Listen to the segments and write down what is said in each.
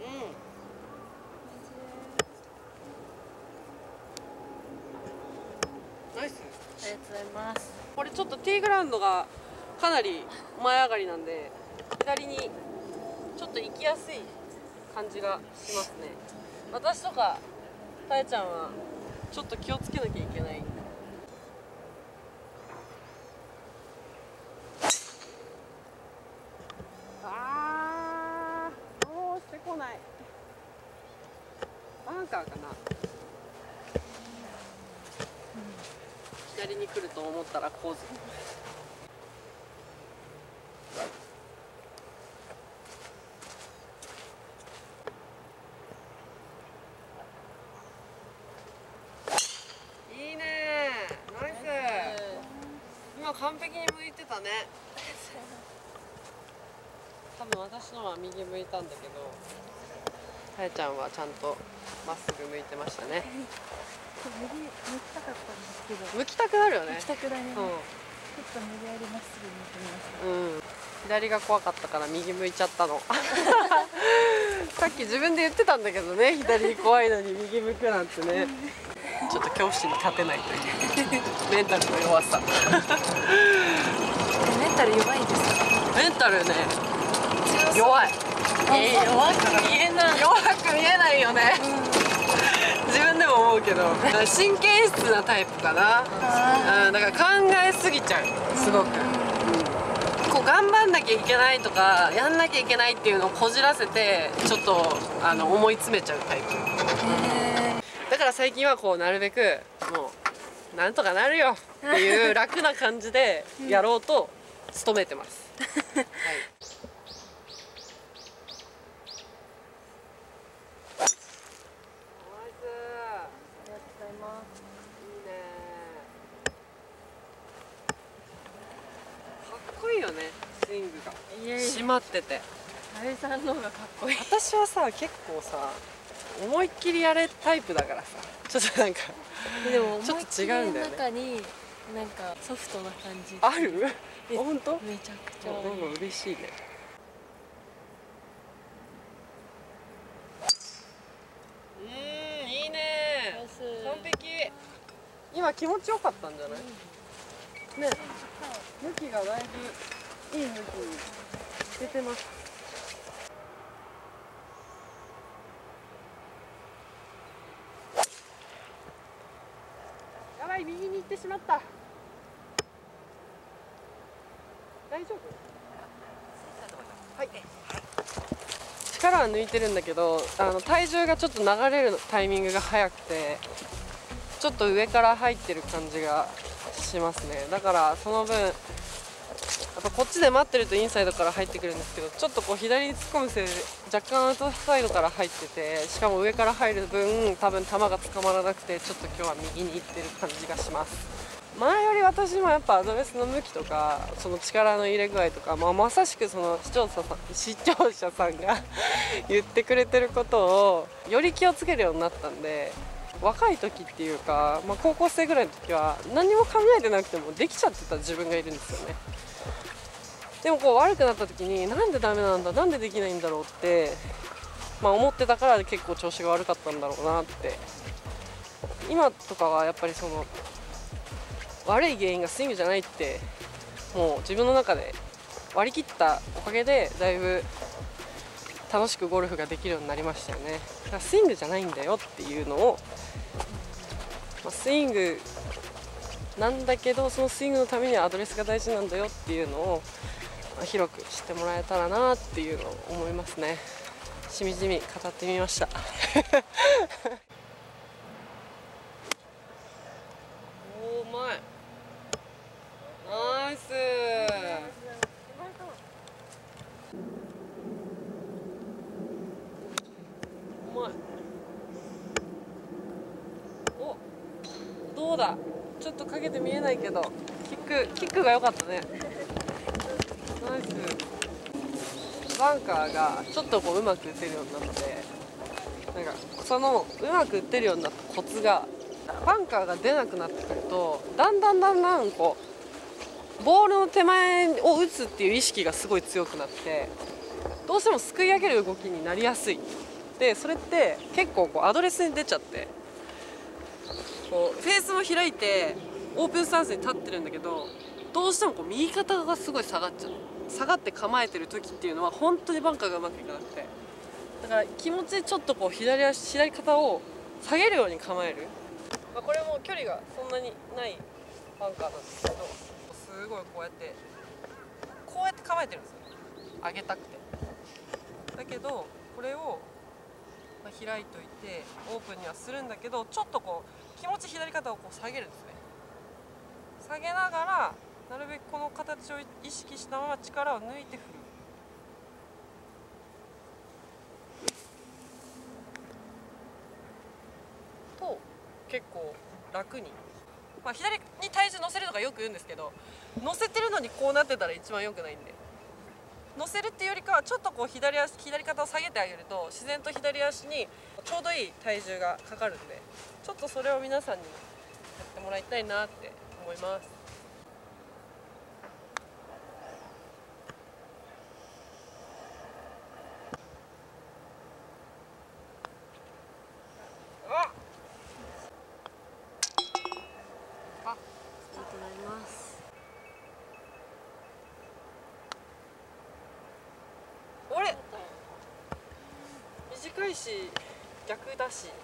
ナイス。 ありがとうございます。 これちょっとティーグラウンドがかなり前上がりなんで、左にちょっと行きやすい感じがしますね。私とかたえちゃんはちょっと気をつけなきゃいけない。どうしてこない。バンカーかな。左に来ると思ったらこうず。いいねー、ナイス。今完璧に向いてたね。多分私のは右向いたんだけど、たえちゃんはちゃんとまっすぐ向いてましたね。 右向きたかったんですけど。 向きたくなるよね。 向きたくなります。ちょっと無理やりまっすぐ向いてみました。 左が怖かったから右向いちゃったの。さっき自分で言ってたんだけどね、左怖いのに右向くなんてね。ちょっと恐怖心に勝てないというメンタルの弱さ。 メンタル弱いんですか？ メンタルね、弱い。 弱く見えない。 弱く見えないよね。自分でも思うけど、神経質なタイプかな。だから考えすぎちゃう、すごく。こう頑張んなきゃいけないとかやんなきゃいけないっていうのをこじらせてちょっと思い詰めちゃうタイプ。だから最近はこうなるべくもうなんとかなるよっていう楽な感じでやろうと努めてます。はい。いいよね、スイングが締まってて。 あれさんの方がかっこいい。 私はさ、結構さ思いっきりやれタイプだからさ、ちょっとなんかでもちょっと違うんだよね。 中になんかソフトな感じある？本当？ めちゃくちゃなんか嬉しいね。いいね。完璧。今気持ちよかったんじゃない？ね、向きがだいぶいい向きに出てます。やばい、右に行ってしまった。大丈夫？はい。力は抜いてるんだけど、体重がちょっと流れるタイミングが早くて、ちょっと上から入ってる感じがしますね。だからその分やっぱこっちで待ってるとインサイドから入ってくるんですけど、ちょっとこう左に突っ込むせいで若干アウトサイドから入ってて、しかも上から入る分多分球が捕まらなくて、ちょっと今日は右に行ってる感じがします。前より私もやっぱアドレスの向きとかその力の入れ具合とか、まさしくその視聴者さんが言ってくれてることをより気をつけるようになったんで、若い時っていうか、高校生ぐらいの時は何も考えてなくてもできちゃってた自分がいるんですよね。でもこう悪くなった時になんでダメなんだ、なんでできないんだろうって、思ってたから結構調子が悪かったんだろうなって。今とかはやっぱりその悪い原因がスイングじゃないってもう自分の中で割り切ったおかげでだいぶ楽しくゴルフができるようになりましたよね。だからスイングじゃないんだよっていうのを、スイングなんだけどそのスイングのためにはアドレスが大事なんだよっていうのを広く知ってもらえたらなっていうのを思いますね。しみじみ語ってみました。おー、うまい。ナイス。うまい。お、どうだ。ちょっとかけて見えないけど、キックが良かったね。ナイス。バンカーがちょっとこううまく打てるようになって、なんかそのうまく打てるようになったコツが、バンカーが出なくなってくるとだんだんこうボールの手前を打つっていう意識がすごい強くなって、どうしてもすくい上げる動きになりやすい。 でそれって結構こうアドレスに出ちゃって、こうフェースも開いてオープンスタンスに立ってるんだけど、どうしてもこう右肩がすごい下がっちゃう。下がって構えてる時っていうのは本当にバンカーがうまくいかなくて、だから気持ちちょっとこう左肩を下げるように構える、これも距離がそんなにないバンカーなんですけど、すごいこうやって構えてるんですよね、上げたくて。だけどこれを開いといてオープンにはするんだけど、ちょっとこう気持ち左肩をこう下げるんですね。下げながらなるべくこの形を意識したまま力を抜いて振る。と結構楽に、左に体重乗せるとかよく言うんですけど、乗せてるのにこうなってたら一番良くないんで、乗せるっていうよりかはちょっとこう左肩を下げてあげると自然と左足にちょうどいい体重がかかるんで、ちょっとそれを皆さんにやってもらいたいなって思います。ありがとうございます。あれ短いし逆だし、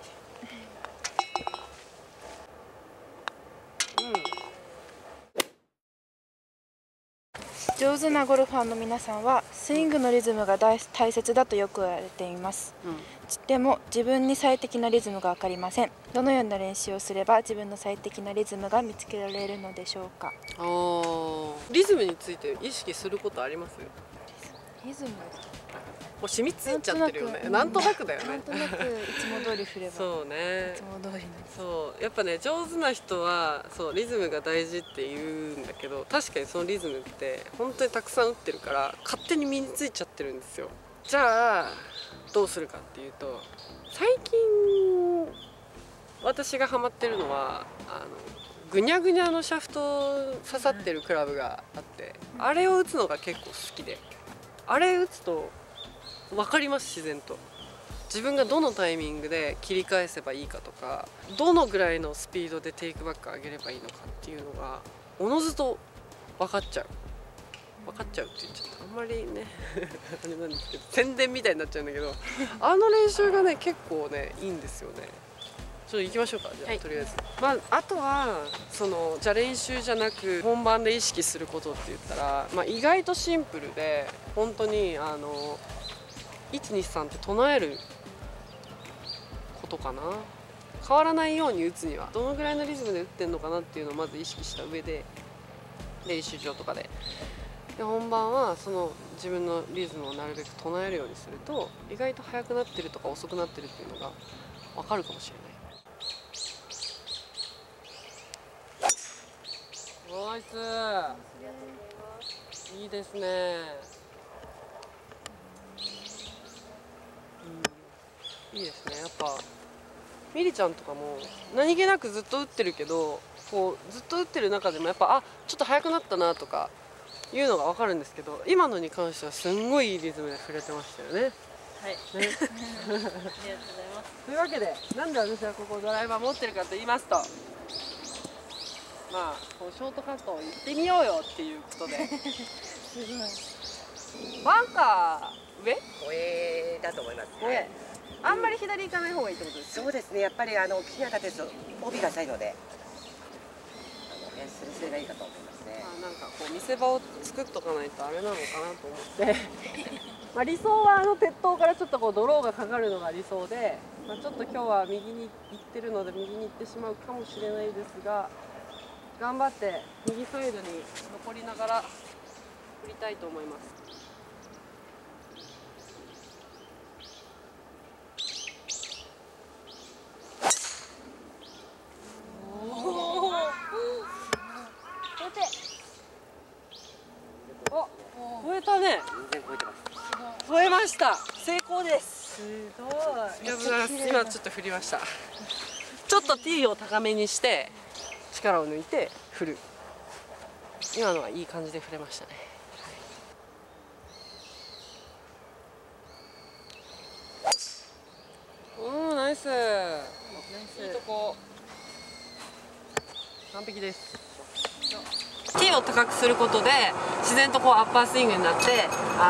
上手なゴルファーの皆さんはスイングのリズムが大切だとよく言われています、でも自分に最適なリズムが分かりません。どのような練習をすれば自分の最適なリズムが見つけられるのでしょうか。 リズムについて意識することあります？ リズムもう染みついちゃってるよね。なんとなくだよね。 なんとなくいつも通り振ればそうね。 いつも通りに。 そうやっぱね、上手な人はそうリズムが大事って言うんだけど、確かにそのリズムって本当にたくさん打ってるから勝手に身についちゃってるんですよ。じゃあどうするかっていうと、最近私がハマってるのはぐにゃぐにゃのシャフト刺さってるクラブがあって、あれを打つのが結構好きで、あれ打つと分かります。自然と自分がどのタイミングで切り返せばいいかとか、どのぐらいのスピードでテイクバック上げればいいのかっていうのがおのずと分かっちゃうって言っちゃった、あんまりねあれなんですけど宣伝みたいになっちゃうんだけど、あの練習がね結構ねいいんですよね。ちょっと行きましょうか。じゃあ、とりあえずあとはじゃあ練習じゃなく本番で意識することって言ったら、意外とシンプルで、本当に123って唱えることかな。変わらないように打つにはどのぐらいのリズムで打ってんのかなっていうのをまず意識した上で、練習場とかで本番は自分のリズムをなるべく唱えるようにすると、意外と速くなってるとか遅くなってるっていうのが分かるかもしれない。ナイス、いいですね。いいですね。やっぱミリちゃんとかも何気なくずっと打ってるけど、こうずっと打ってる中でもやっぱちょっと速くなったなとかいうのが分かるんですけど、今のに関してはすんごいいいリズムで触れてましたよね。はい、ね、ありがとうございます。というわけで、なんで私はここドライバー持ってるかと言いますと、このショートカットを行ってみようよっていうことでバンカー上だと思います。 あんまり左行かない方がいいってことですか？ そうですね。やっぱり木に当たってると帯が浅いので、スレスレがいいかと思いますね。 なんかこう見せ場を作っとかないとあれなのかなと思って理想は鉄塔からちょっとこうドローがかかるのが理想で、ちょっと今日は右に行ってるので右に行ってしまうかもしれないですが、頑張って右サイドに残りながら振りたいと思います。超えたね。 全然超えてます。 超えました。成功です。すごい。今ちょっと振りました。ちょっと T を高めにして力を抜いて振る。今のはいい感じで振れましたね。 ナイス。いいとこ。完璧です。ティーを高くすることで自然とこうアッパースイングになって、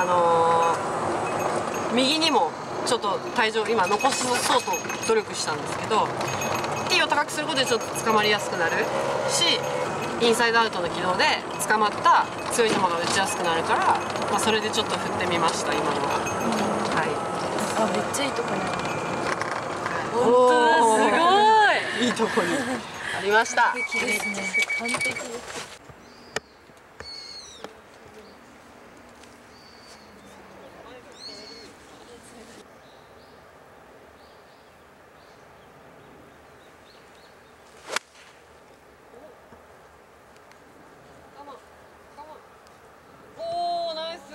右にもちょっと体重を今残そうと努力したんですけど、ティーを高くすることでちょっと捕まりやすくなるし、インサイドアウトの軌道で捕まった強い球が打ちやすくなるから、まあ、それでちょっと振ってみました今のは。はい。 あ、めっちゃいいとこに。 本当だ、すごい。いいとこにありました。 完璧ですね。完璧です。 おー、ナイス。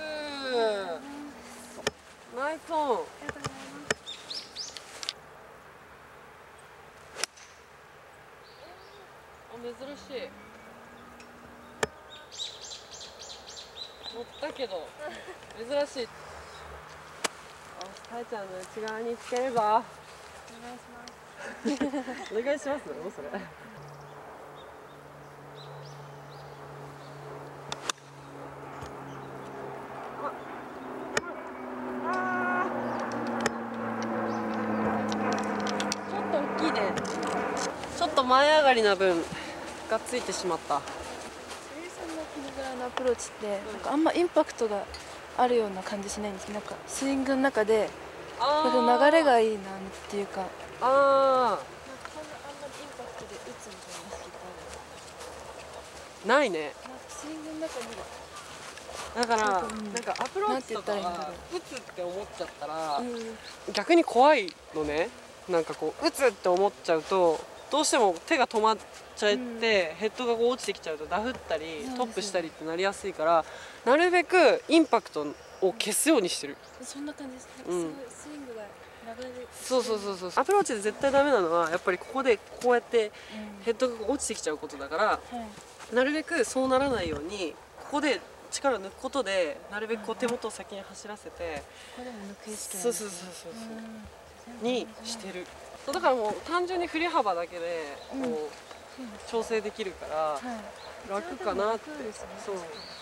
ナイスオン。珍しい。乗ったけど珍しい。たえちゃんの内側につければ。お願いします。お願いします。それ。ちょっと大きいね。ちょっと前上がりな分がっついてしまった。 さゆりさんのこのぐらいのアプローチってなんかあんまインパクトがあるような感じしないんですけど、なんかスイングの中でなんか流れがいいなっていうか、なんかあああんまりインパクトで打つみたいな好きってあないね。 る。なんかスイングの中にだからなんなんかアプローチとかなんて言ったらいいんだろ打つって思っちゃったらうん逆に怖いのね。なんかこう打つって思っちゃうとどうしても手が止まっちゃって、ヘッドがこう落ちてきちゃうとダフったりトップしたりってなりやすいから、なるべくインパクトを消すようにしてる。 そんな感じです。なんかすごいスイングが流れる。 そうアプローチで絶対ダメなのはやっぱりここでこうやってヘッドが落ちてきちゃうことだから、 はいなるべくそうならないようにここで力を抜くことでなるべくこう手元を先に走らせて、 ここでも抜く意識なんそうですね。 にしてる。そうだからもう単純に振り幅だけでこう調整できるからはい楽かなって。 楽ですねそう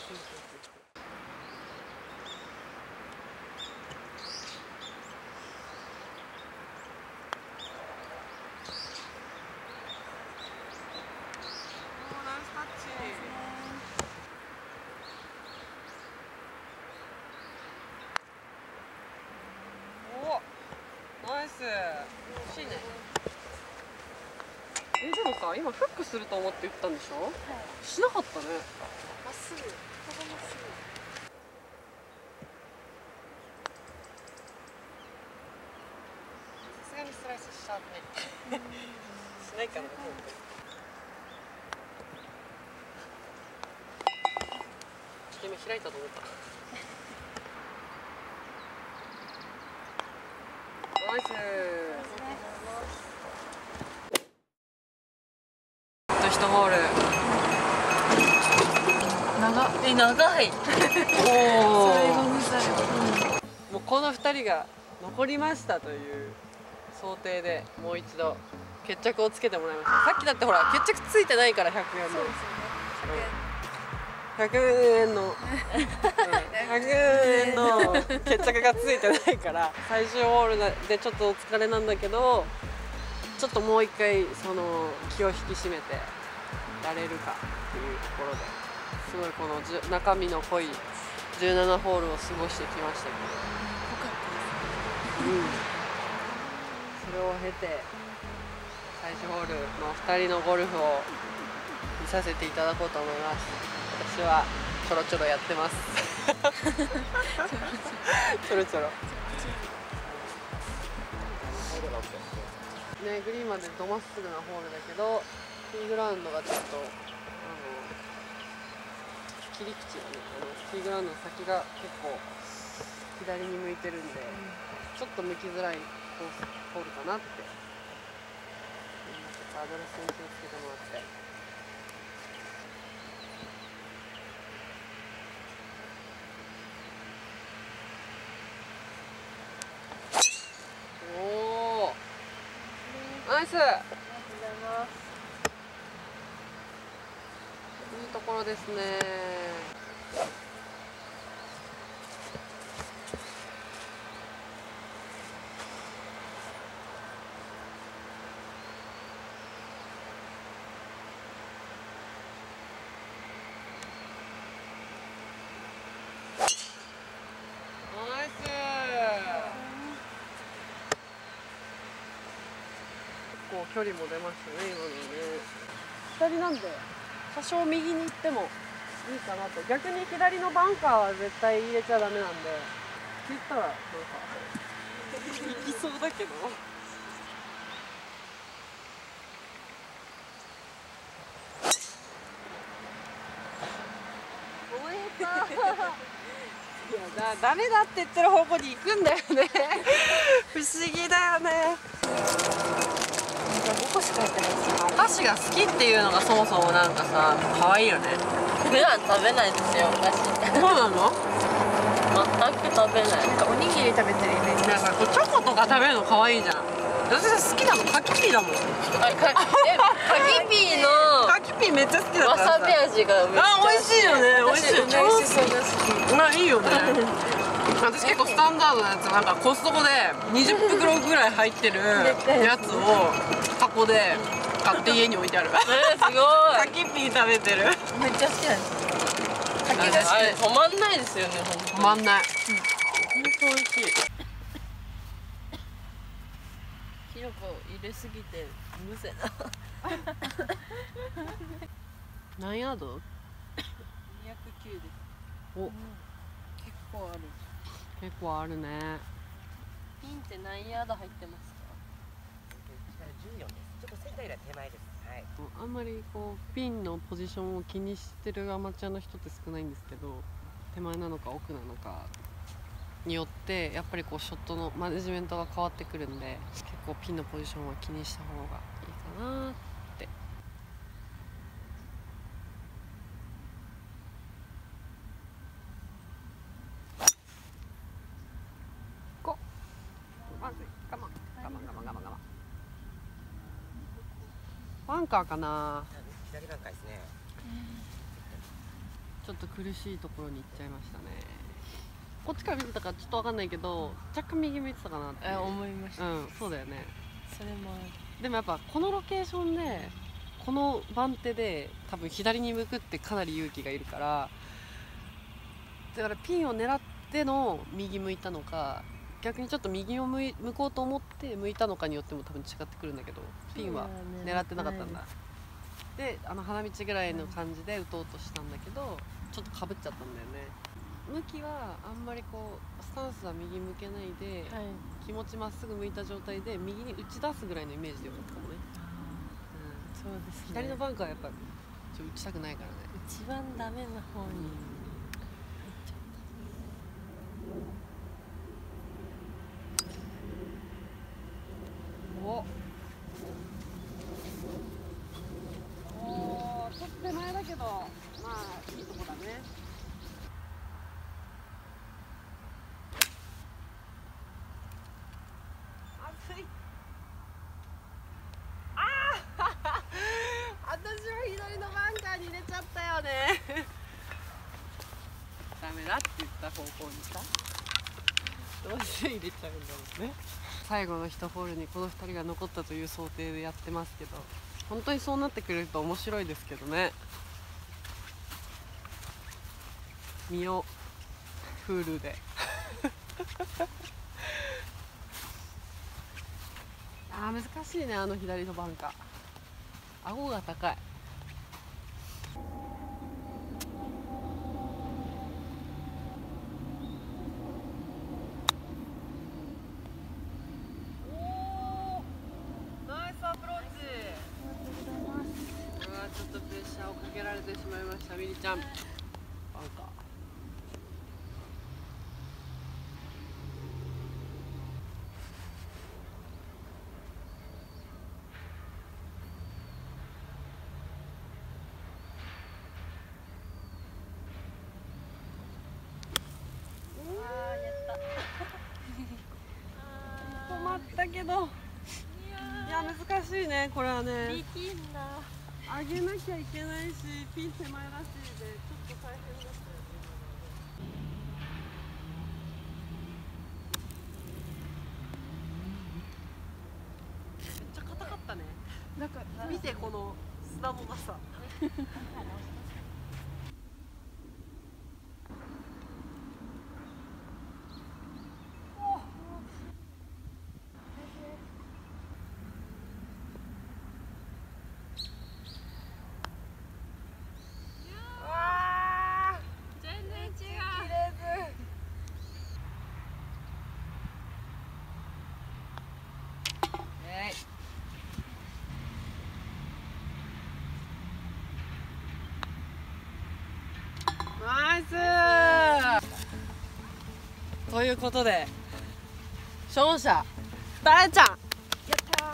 ナイス。惜しいね。でもさ、今フックすると思って打ったんでしょ？しなかったね。 まっすぐ、ほぼまっすぐ。 さすがにスライスしちゃうね。しないかな。今開いたと思った。ナイス。1ホール。長い。おお。 最後の最後。 もうこの2人が残りましたという想定でもう一度決着をつけてもらいました。さっきだってほら決着ついてないから100円の。100円の100円の決着がついてないから最終ホールでちょっとお疲れなんだけど、ちょっともう一回その気を引き締めてやれるかっていうところですごいこの中身の濃い17ホールを過ごしてきましたけど、それを経て最終ホールの2人のゴルフを見させていただこうと思います。私はちょろちょろやってます。ちょろちょろ。ね、グリーンまでどまっすぐなホールだけど、ティーグラウンドがちょっと切り口がね、ティーグラウンドの先が結構左に向いてるんで、ちょっと向きづらいコースホールかなって。みんなちょっとアドレスに気をつけてもらって。おお、 イス。いいところですね。ナイス。結構距離も出ましたね、今のね。左なんで多少右に行ってもいいかなと。逆に左のバンカーは絶対入れちゃダメなんで、言ったらなんか行きそうだけど。いやダメだって言ってる方向に行くんだよね。不思議だよね。 5個しか入ってないですよ。 お菓子が好きっていうのがそもそもなんかさ、可愛いよね。 普段食べないですよ、お菓子。 そうなの？ 全く食べない。 なんかおにぎり食べてるイメージ。 なんかこうチョコとか食べるの可愛いじゃん。私好きなのカキピーだもん。 カキピーのカキピーめっちゃ好きだからさ。 わさび味がめっちゃあ、美味しいよね。美味しい。 私うなぎしそが好き。 いいよね。私結構スタンダードなやつ、なんかコストコで20袋ぐらい入ってるやつを箱で買って家に置いてある。 すごい。 カキピー食べてる。 めっちゃ好きなんですよ。 あれ止まんないですよね、 止まんない。本当美味しい。 キノコ入れすぎてむせな。 何ヤード？ 209です。 お、 結構ある。 結構あるね。 ピンって何ヤード入ってますか 14です。ちょっとセンターよりは手前です。はい。 あんまりこうピンのポジションを気にしてるアマチュアの人って少ないんですけど、手前なのか奥なのかによってやっぱりこうショットのマネジメントが変わってくるんで、結構ピンのポジションは気にした方がいいかなって。こまずい。我慢我慢我慢我慢我慢。バンカーかな。 左バンカーですね。 ちょっと苦しいところに行っちゃいましたね。こっちから見てたからちょっと分かんないけど、若干右向いてたかなって。 思いました。 うん、そうだよね。 それもある。 でもやっぱこのロケーションでこの番手で多分左に向くってかなり勇気がいるから、だからピンを狙っての右向いたのか、逆にちょっと右を向こうと思って向いたのかによっても多分違ってくるんだけど、ピンは狙ってなかったんだ。で花道ぐらいの感じで打とうとしたんだけど、ちょっとかぶっちゃったんだよね。向きはあんまりこうスタンスは右向けないで、 はい。 気持ちまっすぐ向いた状態で右に打ち出すぐらいのイメージでよかったかもね。 そうですね。 左のバンカーはやっぱ打ちたくないからね。 一番ダメな方に。 おちょっと手前だけど、まあいいとこだね。熱い。私は左のバンカーに入れちゃったよね。ダメだって言った方向にさ、どうして入れちゃうんだろうね。最後の1ホールにこの2人が残ったという想定でやってますけど、本当にそうなってくれると面白いですけどね。見よう、フールで。難しいね、あの左のバンカー。顎が高い。ナイスアプローチ。ちょっとプレッシャーをかけられてしまいました、ミリちゃん。バンカー。止まったけど、いや難難しいね、これはね。 できんな。 上げなきゃいけないし、ピン手前らしいで、ちょっと大変だったよね。めっちゃ硬かったね。なんか見てこの砂のなさ。ナイスー。ということで勝者タエちゃん。やった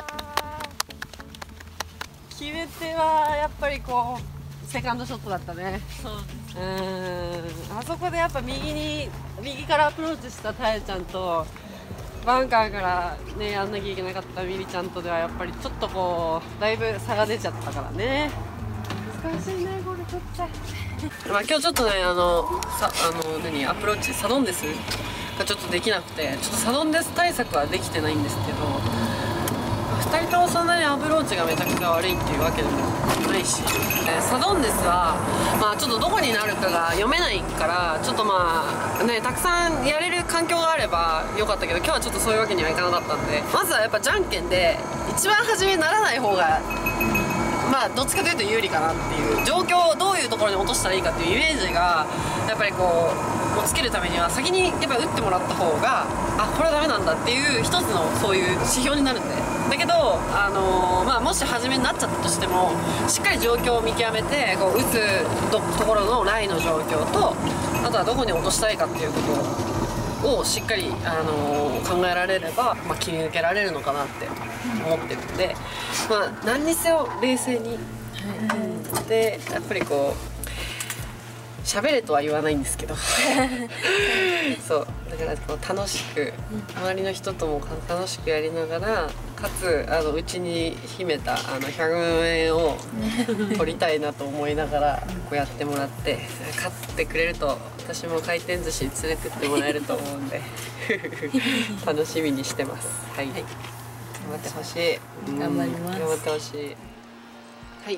ー。決め手はやっぱりこうセカンドショットだったね。 そうあそこでやっぱ右からアプローチしたタエちゃんとバンカーからねやんなきゃいけなかったミリちゃんとではやっぱりちょっとこうだいぶ差が出ちゃったからね。難しいねこれ取って。まあ今日ちょっとねアプローチサドンデスがちょっとできなくて、ちょっとサドンデス対策はできてないんですけど、2人ともそんなにアプローチがめちゃくちゃ悪いっていうわけでもないし、サドンデスはまあちょっとどこになるかが読めないから、ちょっとまあねたくさんやれる環境があればよかったけど、今日はちょっとそういうわけにはいかなかったんで、まずはやっぱじゃんけんで一番初めにならない方がまあどっちかというと有利かなっていう状況をどういうところに落としたらいいかっていうイメージがやっぱりこうつけるためには先にやっぱり打ってもらった方が、あこれはダメなんだっていう一つのそういう指標になるんで、だけどまあもし初めになっちゃったとしてもしっかり状況を見極めてこう打つところのライの状況と、あとはどこに落としたいかっていうことをしっかり、考えられれば、まあ、切り抜けられるのかなって思ってるんで、まあ、何にせよ冷静に、でやっぱりこう喋れとは言わないんですけどそうだからこう楽しく周りの人とも楽しくやりながら、かつうちに秘めた100万円を取りたいなと思いながらこうやってもらって、勝ってくれると私も回転寿司に連れてってもらえると思うんで楽しみにしてます。はい、頑張ってほしい。 頑張ります。 頑張ってほしい。はい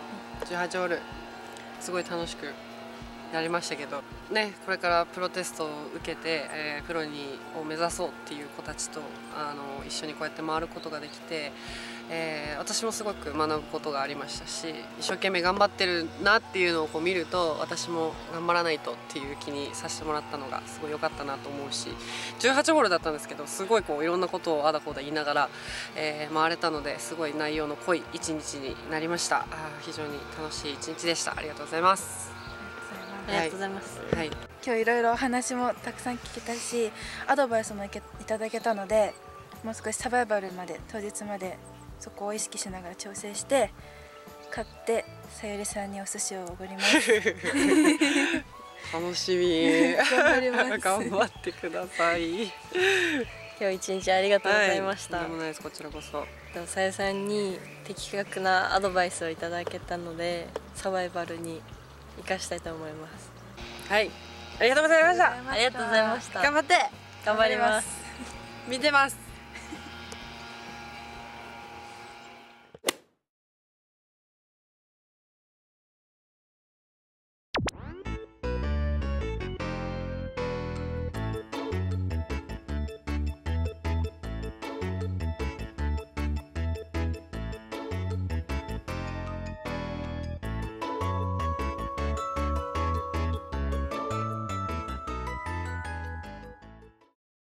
、18ホールすごい楽しくやりましたけどね、これからプロテストを受けて、プロを目指そうっていう子たちと一緒にこうやって回ることができて、私もすごく学ぶことがありましたし、一生懸命頑張ってるなっていうのをこう見ると、私も頑張らないとっていう気にさせてもらったのがすごい良かったなと思うし、18ホールだったんですけどすごいこういろんなことをあだこうだ言いながら、回れたので、すごい内容の濃い一日になりました。非常に楽しい一日でした。ありがとうございます。 ありがとうございます。 はい、 今日いろいろお話もたくさん聞けたし、アドバイスもいただけたので、もう少しサバイバルまで当日までそこを意識しながら調整して買ってさゆりさんにお寿司をおごります。 楽しみ。 頑張ります。 頑張ってください。 今日一日ありがとうございました。 とんでもないです、こちらこそ。 さゆさんに的確なアドバイスをいただけたので、サバイバルに生かしたいと思います。 はい、ありがとうございました。 ありがとうございました。 頑張って。 頑張ります。 見てます。